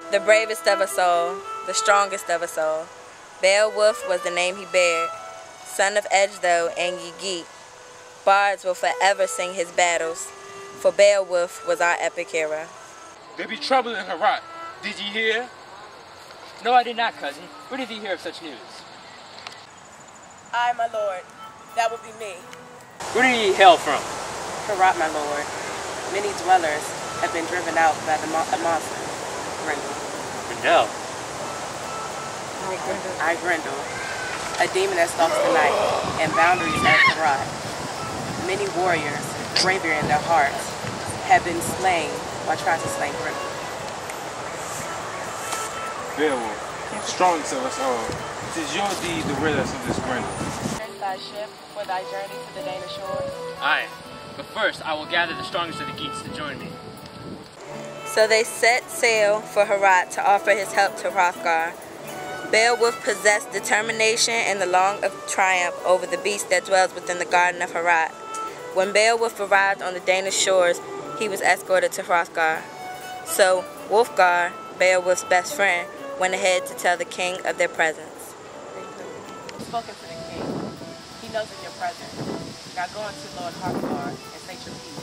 The bravest of us all, the strongest of us all. Beowulf was the name he bared, son of Ecgtheow and Ygritte. Bards will forever sing his battles, for Beowulf was our epic hero. There be trouble in Herat. Did ye hear? No, I did not, cousin. Where did ye hear of such news? I, my lord. That would be me. Where do ye hail from? Herat, my lord. Many dwellers have been driven out by the monster, Grendel. Grendel? I, Grendel, a demon that stalks the night and boundaries at Herat. Many warriors, braver in their hearts, have been slain while trying to slay Grendel. Beowulf, strongest of us all, 'tis your deed to rid us of this Grendel. Send thy ship for thy journey to the Danish shores. Aye, but first I will gather the strongest of the Geats to join me. So they set sail for Herat to offer his help to Hrothgar. Beowulf possessed determination and the longing of triumph over the beast that dwells within the garden of Herat. When Beowulf arrived on the Danish shores, he was escorted to Hrothgar. So Wulfgar, Beowulf's best friend, went ahead to tell the king of their presence. Spoken to the king. He knows of your presence. Now go unto Lord Hrothgar and state your peace.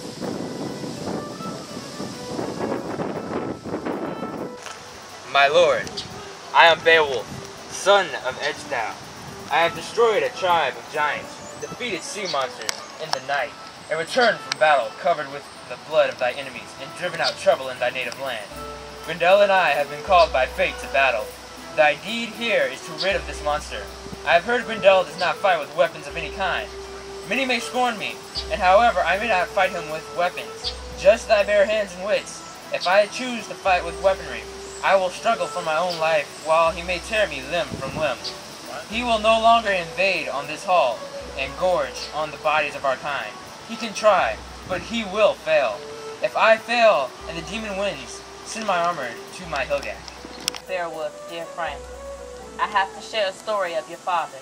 My lord, I am Beowulf, son of Ecgtheow. I have destroyed a tribe of giants, defeated sea monsters in the night, and returned from battle covered with the blood of thy enemies, and driven out trouble in thy native land. Grendel and I have been called by fate to battle. Thy deed here is to rid of this monster. I have heard Grendel does not fight with weapons of any kind. Many may scorn me, and however I may not fight him with weapons, just thy bare hands and wits. If I choose to fight with weaponry, I will struggle for my own life, while he may tear me limb from limb. He will no longer invade on this hall, and gorge on the bodies of our kind. He can try, but he will fail. If I fail, and the demon wins, send my armor to my Hilgak. Beowulf, dear friend, I have to share a story of your father.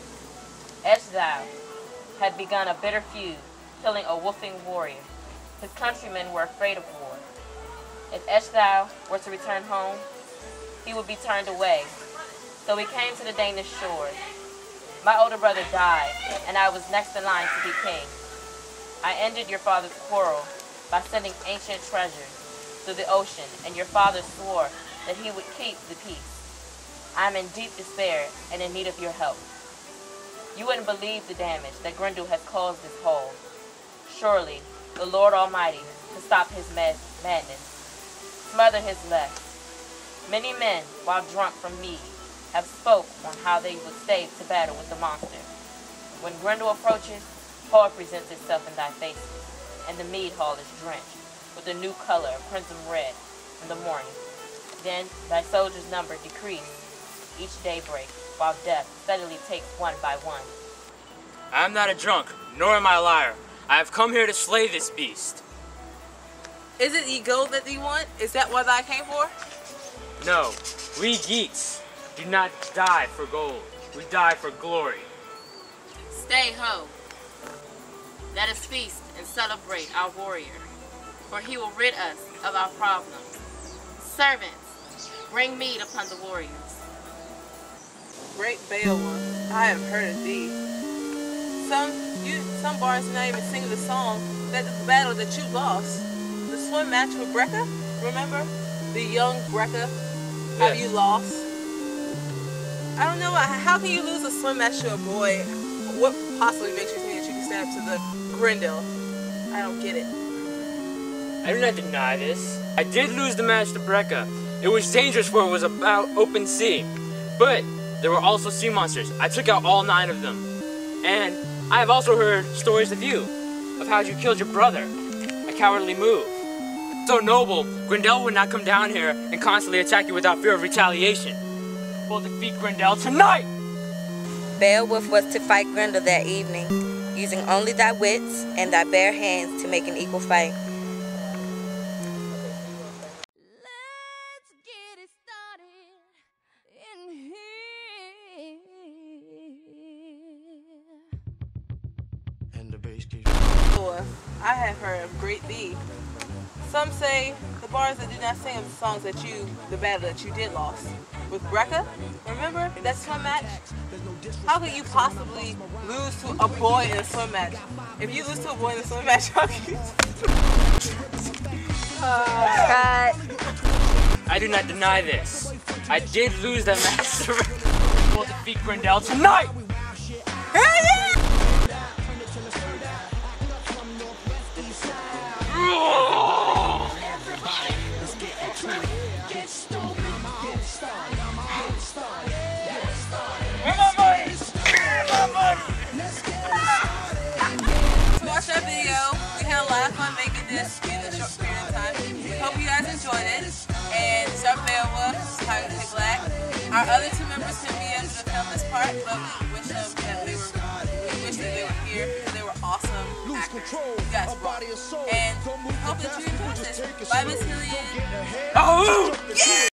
Ecgtheow had begun a bitter feud, killing a wolfing warrior. His countrymen were afraid of war. If Ecgtheow were to return home, he would be turned away. So he came to the Danish shores. My older brother died, and I was next in line to be king. I ended your father's quarrel by sending ancient treasures through the ocean, and your father swore that he would keep the peace. I am in deep despair and in need of your help. You wouldn't believe the damage that Grendel has caused this hall. Surely, the Lord Almighty can stop his madness, smother his lust. Many men, while drunk from mead, have spoke on how they would stay to battle with the monster. When Grendel approaches, horror presents itself in thy faces, and the mead hall is drenched with a new color of crimson red in the morning. Then thy soldiers' number decrease each daybreak, while death steadily takes one by one. I am not a drunk, nor am I a liar. I have come here to slay this beast. Is it ye gold that thee want? Is that what I came for? No, we Geats do not die for gold. We die for glory. Stay ho. Let us feast and celebrate our warrior, for he will rid us of our problems. Servants, bring meat upon the warriors. Great Beowulf, I have heard of thee. Some bards do not even sing the song that the battle that you lost. The swim match with Brecca, remember? The young Brecca, how you lost. I don't know, how can you lose a swim match to a boy? What possibly makes you think that you can stand up to the Grendel? I don't get it. I do not deny this. I did lose the match to Brecca. It was dangerous for it was about open sea. But there were also sea monsters. I took out all 9 of them. And I have also heard stories of you, of how you killed your brother. A cowardly move. So noble, Grendel would not come down here and constantly attack you without fear of retaliation. We'll defeat Grendel tonight! Beowulf was to fight Grendel that evening, using only thy wits and thy bare hands to make an equal fight. Let's get it started in here. And the bass keeps. I have heard of great thee. Some say the bars that do not sing the songs that the battle that you did lost. With Brecca, remember that swim match? How could you possibly lose to a boy in a swim match? If you lose to a boy in a swim match, how can you? I do not deny this. I did lose that match. We'll defeat Grindel tonight! Hell yeah! To watch that video, we had a lot of fun making this in a short period of time. We hope you guys enjoyed it. And this is our Beowulf, Tiger Black. Our other two members couldn't be able to film this part, but we wish that they were here because they were awesome actors. You guys rock. And hope that you enjoyed this. Bye, Miss Hillian. Oh! Yeah!